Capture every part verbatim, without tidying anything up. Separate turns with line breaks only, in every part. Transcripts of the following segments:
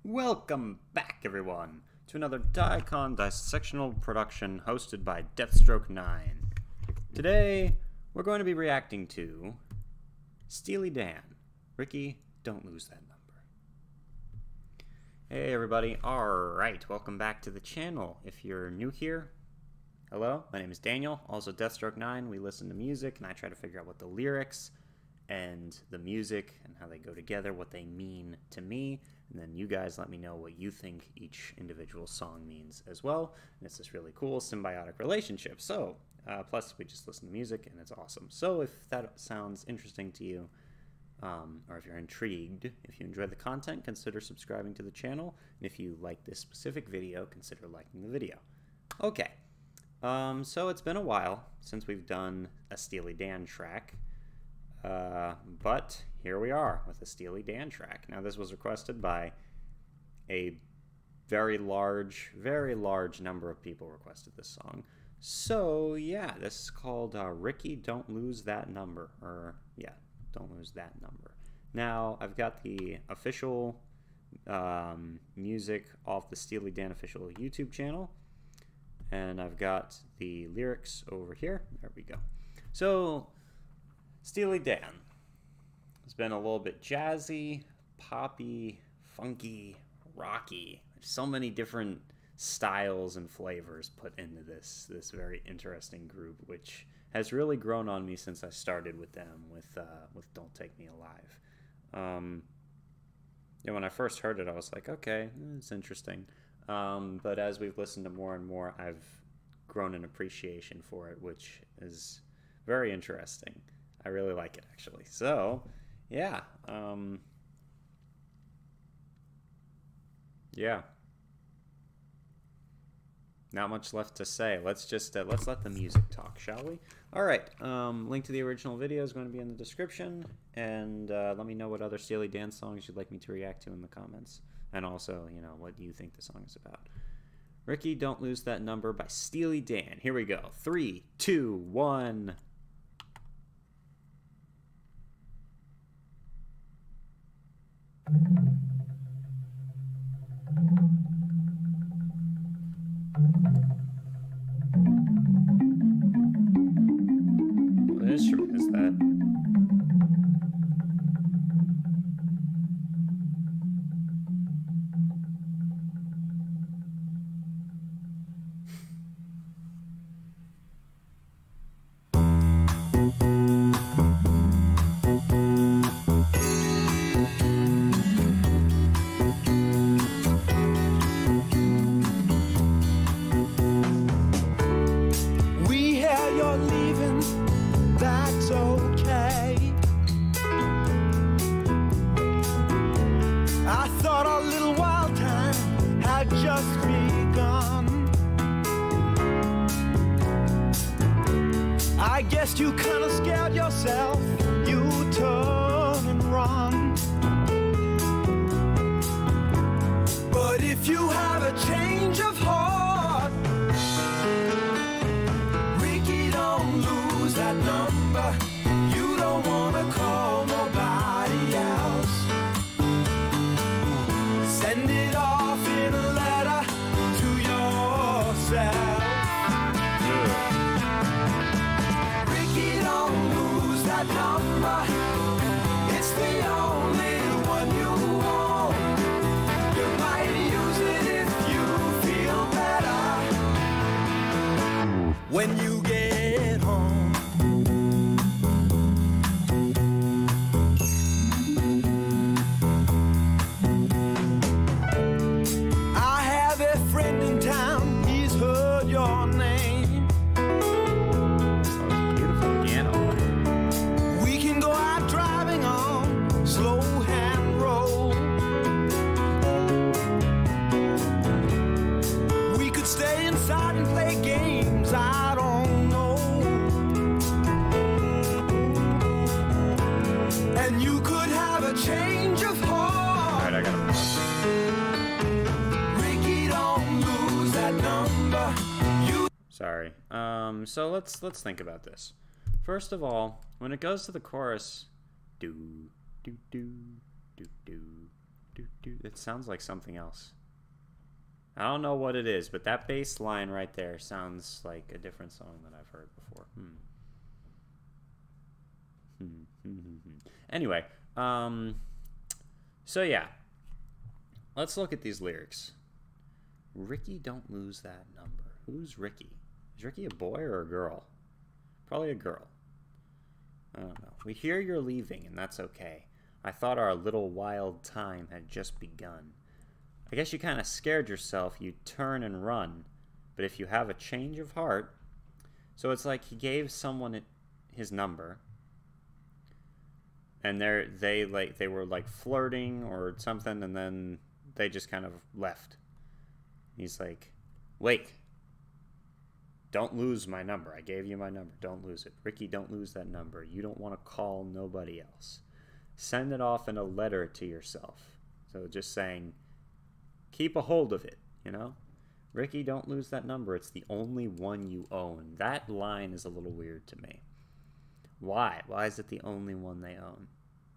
Welcome back, everyone, to another Daikon dissectional production hosted by Deathstroke nine. Today, we're going to be reacting to Steely Dan. Ricky, don't lose that number. Hey, everybody. Alright, welcome back to the channel. If you're new here, hello, my name is Daniel, also Deathstroke nine. We listen to music, and I try to figure out what the lyrics and the music and how they go together, what they mean to me, and then you guys let me know what you think each individual song means as well. And it's this really cool symbiotic relationship. So, uh, plus we just listen to music and it's awesome. So if that sounds interesting to you, um, or if you're intrigued, if you enjoy the content, consider subscribing to the channel. And if you like this specific video, consider liking the video. Okay, um, so it's been a while since we've done a Steely Dan track. Uh, but here we are with a Steely Dan track. Now, this was requested by a very large, very large number of people requested this song. So, yeah, this is called uh, Ricky, Don't Lose That Number. Or, yeah, Don't Lose That Number. Now, I've got the official um, music off the Steely Dan official YouTube channel. And I've got the lyrics over here. There we go. So, Steely Dan has been a little bit jazzy, poppy, funky, rocky. There's so many different styles and flavors put into this this very interesting group, which has really grown on me since I started with them with uh, with Don't Take Me Alive. Um, yeah, when I first heard it, I was like, okay, it's interesting. Um, but as we've listened to more and more, I've grown an appreciation for it, which is very interesting. I really like it, actually. So, yeah. Um, yeah. Not much left to say. Let's just, uh, let's let the music talk, shall we? All right. Um, link to the original video is going to be in the description. And uh, let me know what other Steely Dan songs you'd like me to react to in the comments. And also, you know, what you think the song is about. Ricky, Don't Lose That Number by Steely Dan. Here we go. Three, two, one... What instrument is that?
Just begun. I guess you kinda scared yourself. You turn and run. But if you have a change of heart, Ricky, don't lose that number. You don't wanna call nobody else. Send it off in a letter to yourself. Ricky, don't lose that number. It's the only one you want. You might use it if you feel better when you get home.
Sorry. Um, so let's let's think about this. First of all, when it goes to the chorus, do do do do do do It sounds like something else. I don't know what it is, but that bass line right there sounds like a different song that I've heard before. Hmm. Anyway, um, so yeah, let's look at these lyrics. Ricky, don't lose that number. Who's Ricky? Is Ricky a boy or a girl? Probably a girl. I don't know. We hear you're leaving, and that's okay. I thought our little wild time had just begun. I guess you kind of scared yourself. You turn and run. But if you have a change of heart... So it's like he gave someone his number. And they're, they like they were like flirting or something, and then they just kind of left. He's like, wait. Don't lose my number. I gave you my number. Don't lose it. Ricky, don't lose that number. You don't want to call nobody else. Send it off in a letter to yourself. So just saying, keep a hold of it, you know? Ricky, don't lose that number. It's the only one you own. That line is a little weird to me. Why? Why is it the only one they own?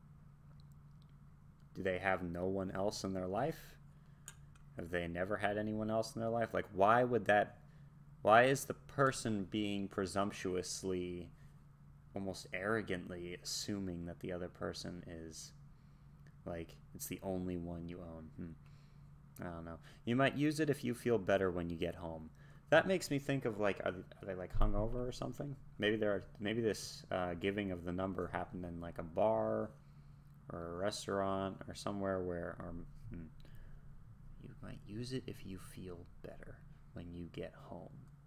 Do they have no one else in their life? Have they never had anyone else in their life? Like, why would that... Why is the person being presumptuously, almost arrogantly assuming that the other person is, like, it's the only one you own? Hmm. I don't know. You might use it if you feel better when you get home. That makes me think of, like, are they, are they like, hungover or something? Maybe they're, maybe this uh, giving of the number happened in, like, a bar or a restaurant or somewhere where, or, hmm, you might use it if you feel better when you get home.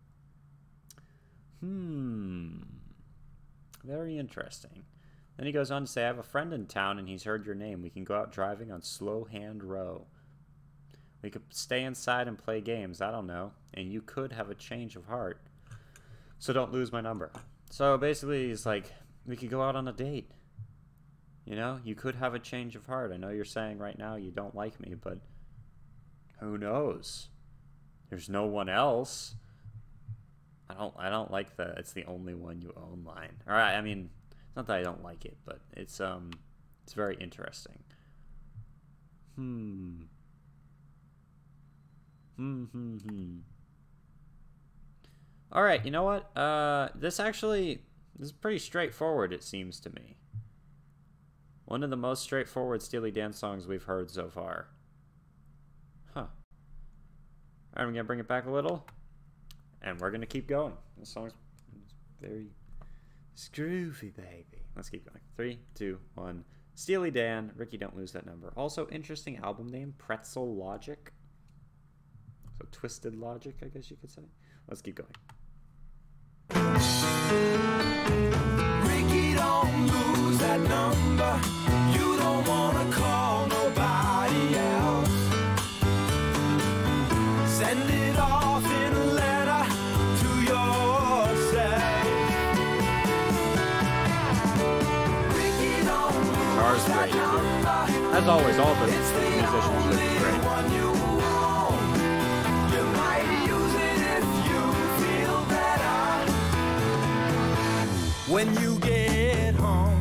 Hmm. Very interesting. Then he goes on to say, I have a friend in town and he's heard your name. We can go out driving on Slow Hand Row. We could stay inside and play games. I don't know. And you could have a change of heart. So don't lose my number. So basically he's like, we could go out on a date. You know, you could have a change of heart. I know you're saying right now you don't like me, but who knows? There's no one else. I don't I don't like the it's the only one you own line. All right, I mean, it's not that I don't like it, but it's um it's very interesting. Hmm. Hmm hmm hmm. All right, you know what? Uh this actually this is pretty straightforward, it seems to me. One of the most straightforward Steely Dan songs we've heard so far. Huh. All right, I'm going to bring it back a little. And we're going to keep going. This song's very groovy, baby. Let's keep going. Three, two, one. Steely Dan, Ricky, don't lose that number. Also, interesting album name, Pretzel Logic. So, Twisted Logic, I guess you could say. Let's keep going.
Ricky, don't lose that number. You don't want to call nobody else. Send it off in a letter to yourself. Ricky, don't lose
Guitar's
that
great, too.
number.
As always, all the
It's the
musicians
only
are great.
one you own. You might use it if you feel better when you get home.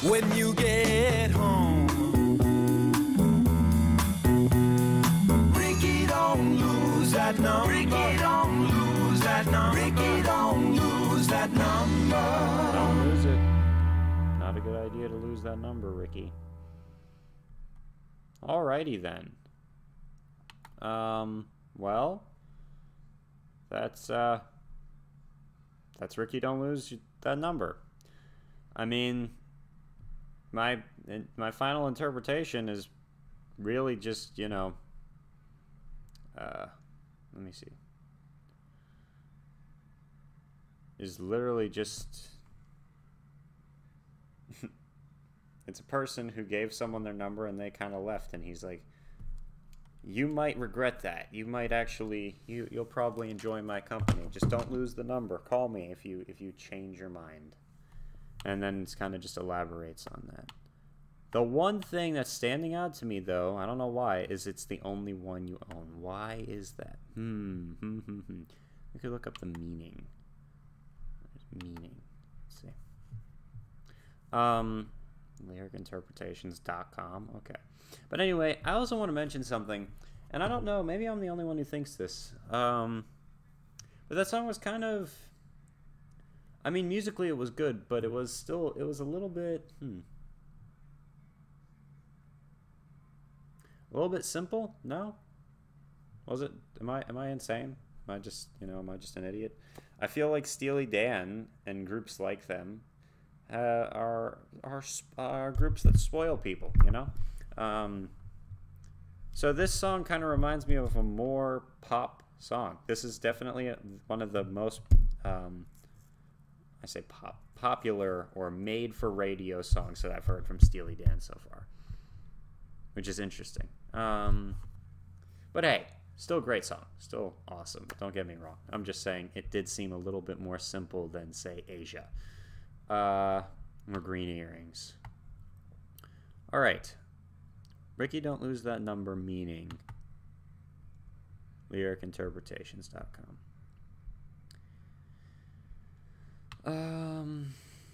when you get home. Ricky, don't lose that number. Ricky, don't lose that number. Ricky, don't lose that number.
Don't lose it. Not a good idea to lose that number, Ricky. Alrighty then. Um, well, that's, uh, that's Ricky, don't lose that number. I mean, my, my final interpretation is really just, you know, uh, let me see. Is literally just, it's a person who gave someone their number and they kind of left, and he's like, you might regret that. You might actually, you, you'll probably enjoy my company. Just don't lose the number. Call me if you, if you change your mind. And then it's kind of just elaborates on that. The one thing that's standing out to me, though, I don't know why, is it's the only one you own. Why is that? Hmm. Hmm. Hmm. Hmm. We could look up the meaning. Meaning. Let's see. Um, lyric interpretations dot com. Okay. But anyway, I also want to mention something, and I don't know, maybe I'm the only one who thinks this. Um, but that song was kind of, I mean, musically it was good, but it was still, it was a little bit, hmm. A little bit simple? No? Was it? Am I, am I insane? Am I just, you know, am I just an idiot? I feel like Steely Dan and groups like them uh, are, are, are groups that spoil people, you know? Um, so this song kind of reminds me of a more pop song. This is definitely a, one of the most, um, I say pop, popular or made for radio songs that I've heard from Steely Dan so far, which is interesting. Um, but hey, still a great song, still awesome. Don't get me wrong. I'm just saying it did seem a little bit more simple than, say, Asia, uh, or Green Earrings. All right. Ricky, don't lose that number, meaning lyric interpretations dot com. Um,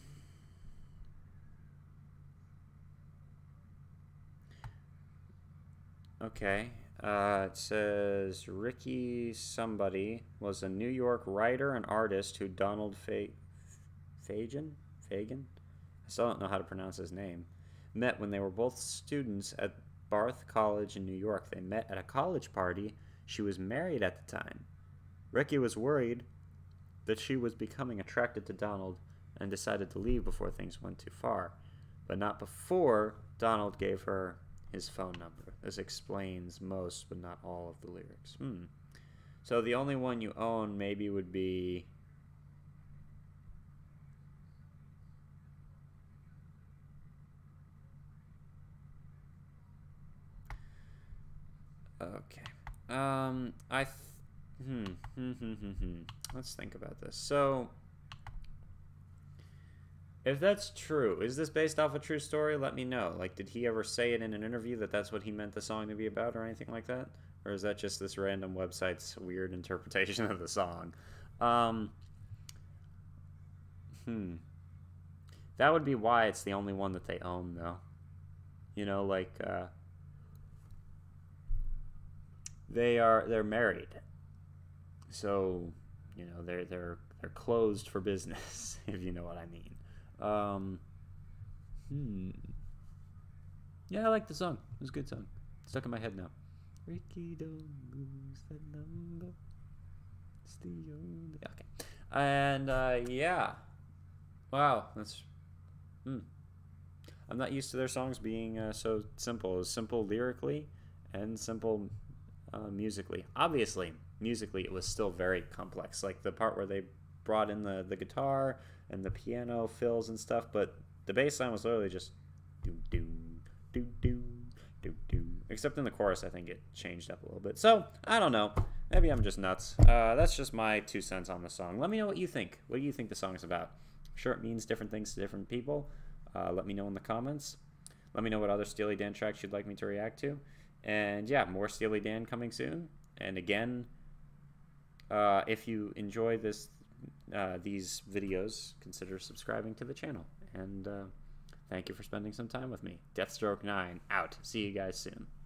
okay. Uh, it says Ricky somebody was a New York writer and artist who Donald Fa Fagen? Fagen? I still don't know how to pronounce his name. Met when they were both students at Barth College in New York. They met at a college party. She was married at the time. Ricky was worried that she was becoming attracted to Donald and decided to leave before things went too far. But not before Donald gave her his phone number. This explains most, but not all, of the lyrics. Hmm. So the only one you own maybe would be... Okay. Um, I... Th hmm. Hmm. Hmm. Hmm. Hmm. Let's think about this. So, if that's true, is this based off a true story? Let me know. Like, did he ever say it in an interview that that's what he meant the song to be about or anything like that? Or is that just this random website's weird interpretation of the song? Um, hmm. That would be why it's the only one that they own, though. You know, like, uh... They are, they're married. So, you know, they're, they're, they're closed for business, if you know what I mean. Um, hmm. Yeah, I like the song. It was a good song. It's stuck in my head now. Ricky, don't lose that number. It's the only... Okay. And, uh, yeah. Wow, that's... Hmm. I'm not used to their songs being uh, so simple. It was simple lyrically and simple uh, musically. Obviously, musically, it was still very complex. Like the part where they brought in the, the guitar and the piano fills and stuff, but the bass line was literally just do do do do do do. Except in the chorus, I think it changed up a little bit. So I don't know. Maybe I'm just nuts. Uh, that's just my two cents on the song. Let me know what you think. What do you think the song is about? I'm sure it means different things to different people. Uh, let me know in the comments. Let me know what other Steely Dan tracks you'd like me to react to. And yeah, more Steely Dan coming soon. And again, uh, if you enjoy this, uh, these videos, consider subscribing to the channel. And uh, Thank you for spending some time with me. Deathstroke nine out. See you guys soon.